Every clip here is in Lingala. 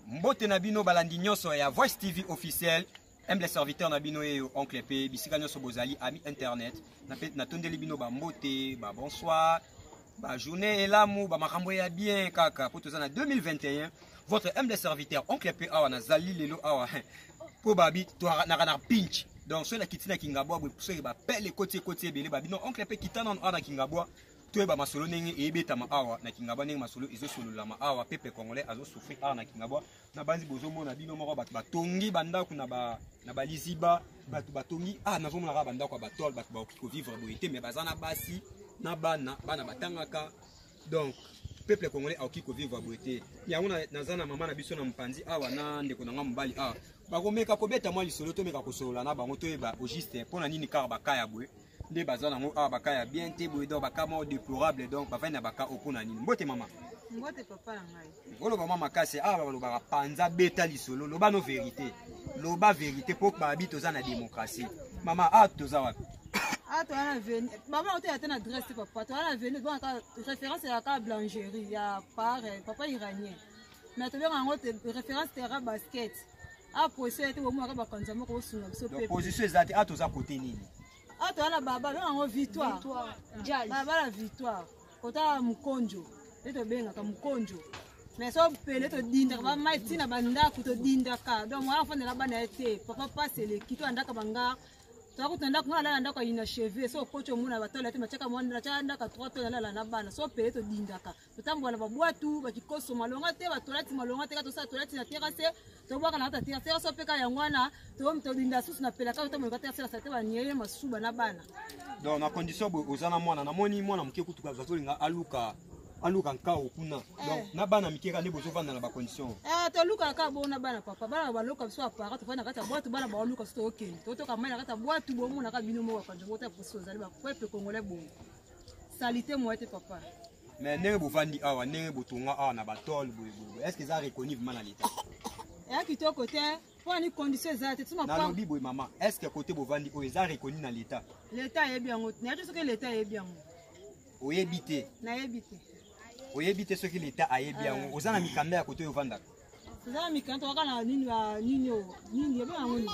Mbote Nabino balandi nyonso ya Voice TV officiel. Humble serviteur Nabino et oncle P. Bisika nyonso bozali ami internet. Na tondeli bino ba mbote, ba bonsoir, ba journée elamu, ba makambo ya bien kaka. Pour tous en 2021, votre humble serviteur oncle P awa na zali lelo awa. Pour babi to na pinch. Donc ceux là qui tina kingabwa bo ceux ba pele côté belé babino oncle P kitana na kingabwa. Toi ba masolo nenge ebeta ma awa na kingabwa nenge masolo ezo solo la ma awa pepe congolais azo souffrir na kingabwa na banzi bozomo na bino moko batongi banda kuna ba liziba batu batongi nazomona ka banda kwa batol batu ba okiko vivre boité mais bazana basi na bana batangaka donc peuple congolais a okiko vivre boité ya una nazana mama na biso na mpanzi awa na ndeko na ngambali bakomeka kobeta mwa lisolo to meka kosolola na bango to eba au juste pona nini car bakaya boye nde bazana ngo bakaya bien te boye donc bakama déplorable donc bavai na baka opona nini mbote mama mbote papa na ngai olo mama makase baloba panza beta lisolo loba no vérité loba vérité pour babi toza na démocratie mama toza wapi to ana venu maman ote atena adresse papa to ana venu bon référence ya ka blancherie ya papa iranien mais to benga ngo référence terrain basket position ete bomo ka bakanza moko osunga biso pepe position ezati toza côté nini to ana baba benga ngo victoire baba la victoire kota mukonjo eto benga ka mukonjo mais so pele to dinda ba mai tina banda ku to dinda ka donc moi afande la bana ete papa passe le kito andaka banga to ko tanda ko ala ndaka ina cheveux so kocho muna batola ete machaka mwanda cha ndaka 3 to la na bana so pele to dinda ka to tambo na babwatu bakikoso malonga te batolati malonga te ka to sa tolati na terrasse to bwaka na ta terrasse so peka ya ngwana to dinda susu na pela ka to mo ka terrasse sa te ba niele masuba na bana donc na condition bo ozana mwana na moni mwana mke kutuka zazolinga aluka nkao kuna donc na bana mikeka ne bozo vanda na ba condition to luka ka bona bana papa bana baloka biso apara to fana kata boîte bana ba luka sto okeni to ka mana kata boîte bo mona ka bino mo ka njongo ta poso zali ba peuple congolais bon salité moi te papa mais nenge bo vandi awa nenge botonga awa na batol boye est-ce que ça reconnaît vraiment l'état kitoko te pour ni condition za te tuma na lobi boye maman est-ce que côté bo vandi o eza reconnu na l'état est bien ngot na to ce que l'état est bien oyebite na yebite oyebite ce que l'état a bien ozana mikanda ya côté ovanda ozana mikanda wakana nini yeba ngoni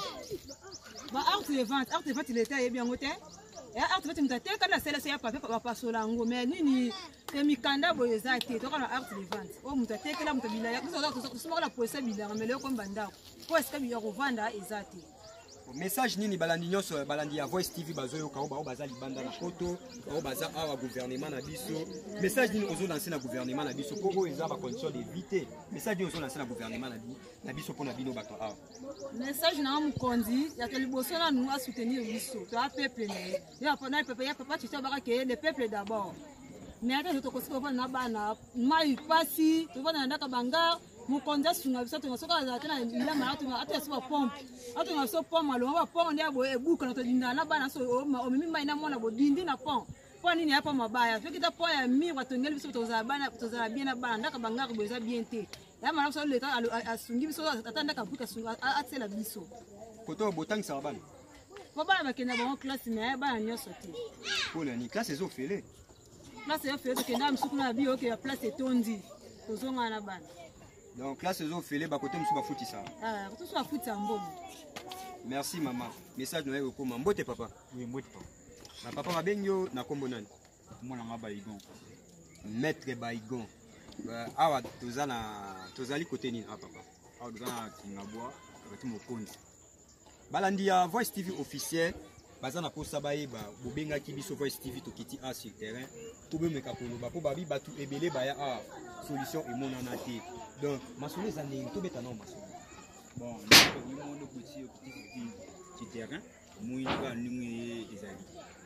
ba art de vente l'état est bien ngote art de vente mutate kana sele ya papa pasola ngo mais nini te mikanda boye za te to kana art de vente o mutate kala mutabila ya kuzo soma la poesa bila mais le ko mbanda ko est-ce que ya kovanda ezate message nini balandi nyonso balandi ya Voice TV bazoyo ka ba bazali banda na photo ba baza awa gouvernement na biso message nini ozo lancer na gouvernement na biso pour eza ba condition d'éviter message nini ozo lancer na gouvernement na biso pour na bino bato awa message na mukonzi ya keliboso na nous à soutenir biso to a peuple ne ya papa tito baka ke le peuple d'abord mais ata to ko siko na bana mai pasi to bana ndaka banga mukonza sunga biso to soka za tena ila mara to ata so pompe ata na so pompe alo ba pompe ndia bo ebuka na to dinda na bana so o mimi mai na mona bo dindi na pompe po nini hapa mabaya fiki ta po ya mi wa to ngeli biso to za bana to za bien na bana ndaka banga ko boza bien te ya mara so leta asungi biso ata ndaka buka sunga atela biso koto botang sa bana po bana bakenda ba classe mais bana nyoso te po ni classe ezo fele classe ezo fele to kenda msuku na bio ke place etondi to zonga na bana donc classe ezo fele ba côté msuba futi ça to so futi ambomo merci maman message noye okoma mbote papa oui mbote papa na papa mabenyo na kombo nani mona nga Baigon maître Baigon awa tozali côté nini papa awa tozana kingabwa kati mokonzi balandi ya Voice TV officiel baza na posa bayeba bobengaki biso Voice TV tokiti sur terrain to bemeka koloba po babi batu ebele baya solution emonana te donc masolo eza ndenge tobeta nao masolo bon monde petit petit terrain moyinga ndenge ezali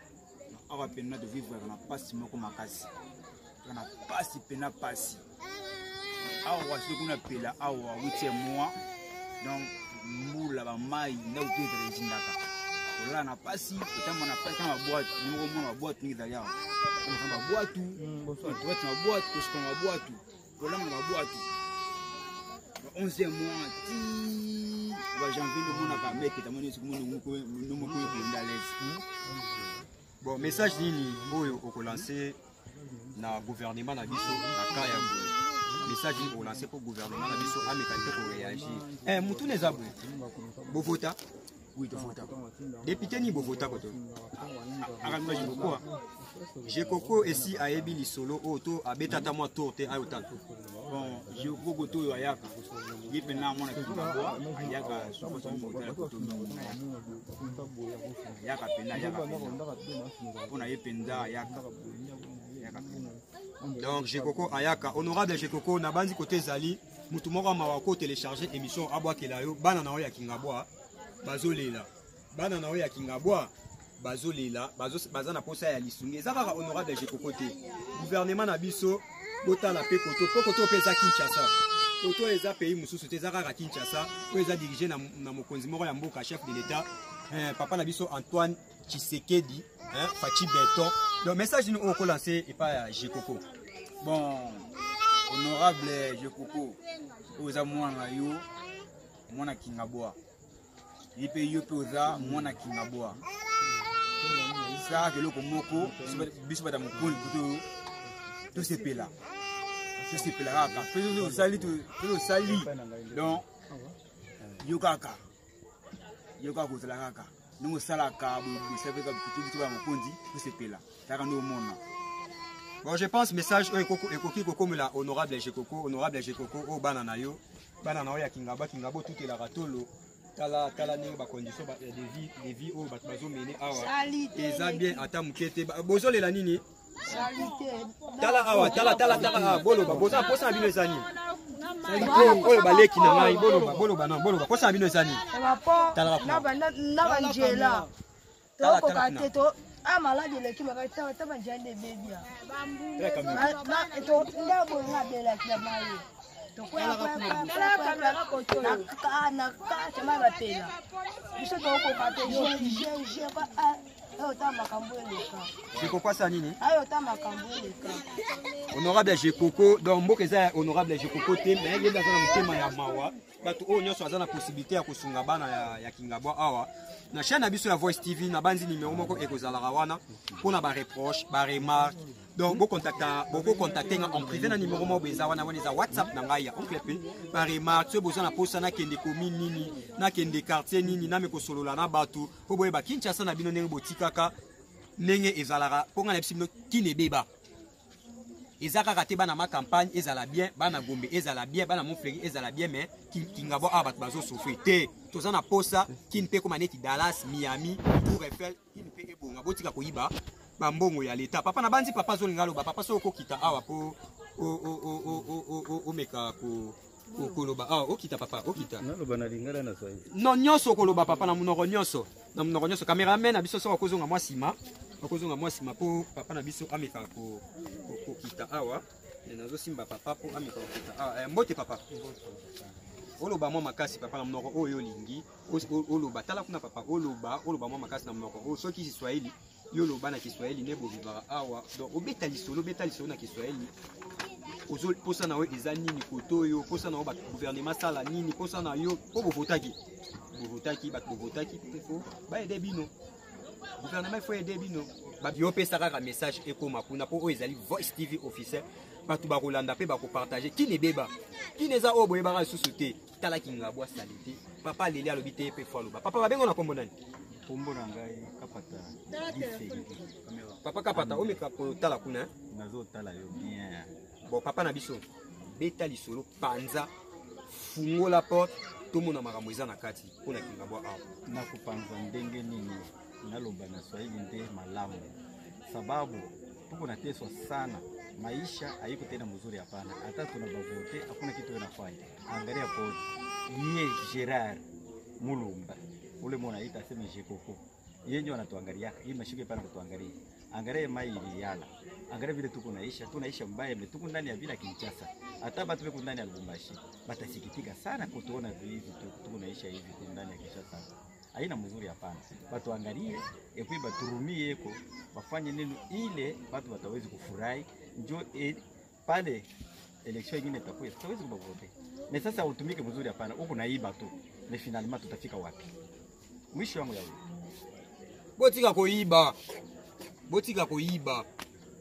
awa pena de vivre na pasi moko makasi na pasi pena pasi awa sikuna pela awa 8e mois donc mbula ba mai na utete rezindaka ola na pasi etama na pasi na boîte nuko mona boîte ngi d'ailleurs on va boîte tu vas na boîte que je prends boîte ola na boîte 11e mois ti ba janvier le mona ka mec etamoni sikumo nuko ko ndalesi bon message nini oyo okolancer na gouvernement na biso na kaya message pour lancer pour le gouvernement na biso amekalité pour réagir mutu neza boye bovota oui to vota député ni bovota koto akanga jikoko Jekoko ici a ebi lisolo auto abetata moi tourte ayota bon jikoko to yo ayaka yipe na mona kibabo ayaka soko to motala koto yaka pena yaka pona yependa ayaka donc Jekoko ayaka honorable Jekoko na bandi côté zali mutu moko mawako télécharger émission abwakela yo bana na ya kingabwa bazolela bana na ya kingabwa bazolela baza na posa ya lisungi ezaka honorable Jekoko te gouvernement na biso botala pe koto pesa Kinshasa koto eza pays mususu te ezaka Kinshasa ko eza dirigé na mokonzi moko ya mboka chef de l'état papa na biso Antoine Tshisekedi Fachi Beton donc message nous on lancer et pas Jekoko bon honorable Jekoko oza mwana yo mwana kingabwa yipe yo pe oza mwana kingabwa ça que le komoko biso bata mokoli kuto to sepela kaka to sali donc yo kaka kozala kaka nous salaka bu saveka kutu ba mokonzi to sepela kaka no mona. Bon, je pense message ekoki comme la honorable Jekoko o banana yo ya kingabo tout est la ratolo tala ne ba condition de vie o ba bazo mener awa eza bien ata mukete bozo lela nini tala awa tala boloba boza posa bino ezani oyo baleki na ngai boloba posa bino ezani tala na banjela to ko kateto amaladi le kimaka ta banjende bebia na to ndabo ngabela kila mayo to kwa kamera koto na ka chama batela biso to ko kateto je ba ayo ta makambo eleka Jekoko sa nini ayo ta makambo eleka honorable Jekoko donc mboka eza honorable Jekoko te mais yenda na mutema ya mawa bato oyo nyonso aza na possibilité ya kosunga bana ya kingabwa awa na chaîne na biso ya Voice TV na banzi numéro moko ekozalaka wana pona ba reproche ba remarque donc boko contacter en privé na numéro moko eza wana eza WhatsApp na ngai ya oncle pe ba remarque so boza na posa na kende commune nini na kende quartier nini na mekosolola na bato po boye ba Kinshasa na bino ndenge botikaka ndenge ezalaka ponga na biso kinebeba ezaka kate bana ma campagne ezala bien bana Gombe ezala bien bana Montfleury ezala bien mais kingabo abat bazo souffrir te toza na posa kin pe comme neti Dallas Miami Tour Eiffel kin pe ebonga botika koyiba ba mbongo ya leta papa na banzi papa zo lingalo ba papa so kokita awa po o meka ko koloba okita papa okita naloba na lingala na swahili non nyonso koloba papa na munoko nyonso cameraman na biso so kozonga mwa sima po papa na biso ameka ko kita awa nazo simba papa po ameka ko kita awa mbote papa oloba mwa makasi papa na munoko oyo lingi oloba tala kuna papa oloba mwa makasi na munoko soki Kiswahili yo loba na Kiswahili ne bo vivara awa donc obeta lisolo na Kiswahili ozol posa na yo eza nini koto yo posa na yo ba gouvernement sala nini posa na yo po bovotaki po ba aider bino gouvernement faut aider bino ba bio pesa kaka message ekoma kuna po ezali Voice TV officiel batu ba kolanda pe ba ko partager kine beba kine za oboye ba ka susu te tala kingabwa salite papa leli alobi te pe fo aloba papa babengo na kombo nani kombo na ngai kapata papa kapata omeka ko tala kuna nazo tala yo bien bon papa na biso beta lisolo panza fungola porte tomona makambo eza na kati pona kingabwa awa na kupanza ndenge nini naloba na Swahili nde malamu sababu tuko na teso sana maisha haiko tena mzuri hapana hata tunabavote hakuna kitu yanafanya angalia po yeye Gerard Mulumba ule mwana ita sema Jekoko yeye anatuangalia hii mashike pana kutuangalia angalia maili yala angalia vile tunaisha mbaya mle tuko ndani ya bila Kinshasa hata batu weko ndani ya Lubumbashi batasikitika sana kutuona hivi tuko naisha hivi ndani ya Kinshasa haina mzuri hapana watu angalie epi baturumie eko wafanye nini ile watu watawezi kufurahi njo pale election nyingine itakuwa tutawezi kubavote na sasa utumike mzuri hapana huko naiba tu na finalement tutafika wapi mwisho wangu ya botika koiba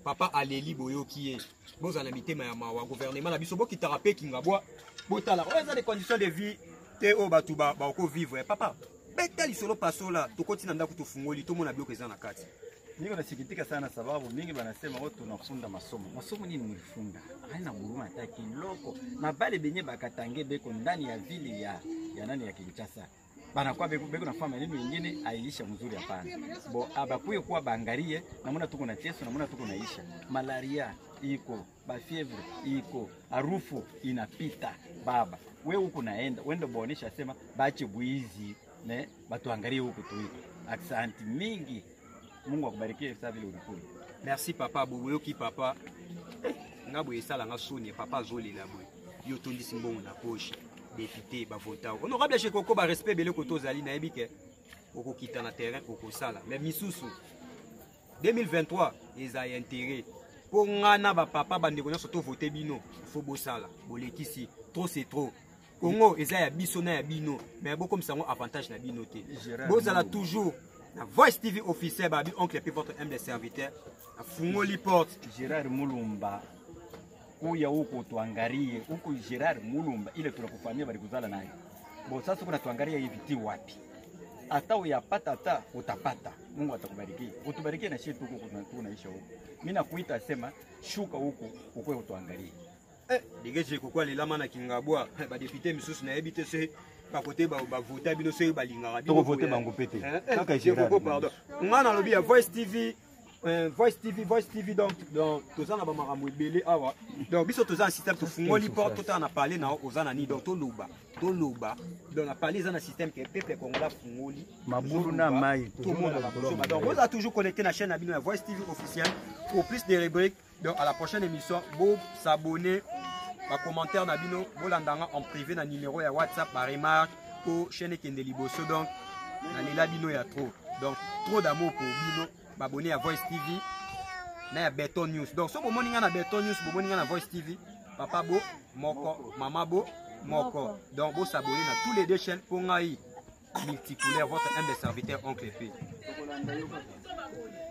papa aleli boyoki bozala mitema ya mawa gouvernement na biso bokitaka pe kingabwa botala oza des conditions de vie te o batu ba ko vivre papa beta lisolo pasola tokoti na ndako tofungoli tomona biloko eza na kati. Niko nasikitika sana sababu mingi banasema wote tunafunda masomo. Masomo nini mlifunda? Haina huruma hata kiloko. Na bale benye bakatange beko ndani ya vili ya nani ya Kinshasa. Banakuwa beko na fama nini nyingine aiisha mzuri hapana. Bo abakuye kuwa bangarie namuna tuko na teso namuna tuko naisha. Malaria iko, bafievre iko, harufu inapita baba. Wewe uko naenda, wende boonesha sema bache buizi ne batuangalie huko tuiko. Asante mingi. Mungu akubarikie sana vile ulikuwa. Merci papa boyoki papa. Ngabo esala nga soni papa zolela boy. Yo tondi simbongo na poche. Député ba vota. Honorable chez Koko ba respect bele koto zali na ebike. Oko kita na terrain oko sala. Mais misusu 2023 ils a intérêt. Pour ngana ba papa bande ko nyoso to voter bino. Faut bo sala. Bolekisi trop c'est trop. Congo eza ya biso na ya bino. Mais beaucoup comme ça avantage na bino te. Bozala toujours la Voice TV officielle, Babi, oncle et puis votre humble serviteur. La Fungoli porte. Gérard Mulumba. Kuya huko tuangalie huko Gérard Mulumba ile tunakufanyia bali kuzala naye. Bo sasa kuna tuangalia hivi ti wapi? Hata uyapata hata utapata. Mungu atakubariki. Utubarikie na shetu huko tunaishi huko. Mimi nakuita sema shuka huko ukwe utuangalie. Digeje kokwa lelama na kingabwa ba député misusu na ebite se pa côté ba voter bino se ba lingara bino to voter bango pété kaka Gérard pardon ngana lobi ya Voice TV donc tozana ba makambo ebele awa donc biso tozana système to fungoli porte tota na parler na ozana ni donc to loba donc na parler na système que peuple congolais fungoli mabulu na mai tout monde donc vous a toujours connecté na chaîne abino ya Voice TV officielle pour plus de rubriques. Donc à la prochaine émission, vous s'abonner, par commentaire nabino, vous l'andanga en privé na numéro ya WhatsApp, par remarque pour chaîne Kendeli Bosso donc na lela bino ya trop. Donc trop d'amour pour bino, m'abonner à Voice TV, na Beton News. Donc so bomo ninga na Beton News, bomo ninga na Voice TV, papa bo moko, maman bo moko. Donc vous s'abonner na tous les deux chaînes pour ngai multicouleur votre humble serviteur oncle P.